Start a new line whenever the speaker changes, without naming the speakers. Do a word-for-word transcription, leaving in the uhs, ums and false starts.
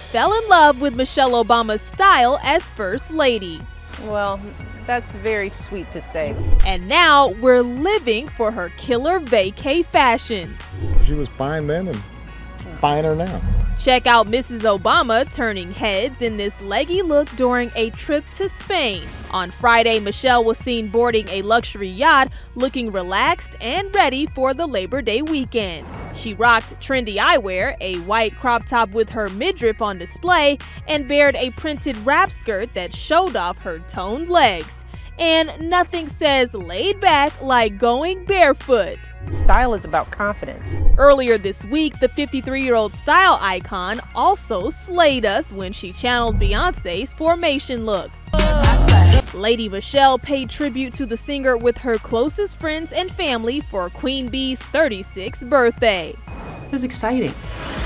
fell in love with Michelle Obama's style as First Lady.
Well, that's very sweet to say.
And now we're living for her killer vacay fashions.
She was fine then and finer now.
Check out Missus Obama turning heads in this leggy look during a trip to Spain. On Friday, Michelle was seen boarding a luxury yacht, looking relaxed and ready for the Labor Day weekend. She rocked trendy eyewear, a white crop top with her midriff on display, and bared a printed wrap skirt that showed off her toned legs. And nothing says laid back like going barefoot.
Style is about confidence.
Earlier this week, the fifty-three-year-old style icon also slayed us when she channeled Beyoncé's Formation look. Lady Michelle paid tribute to the singer with her closest friends and family for Queen Bee's thirty-sixth birthday.
It was exciting.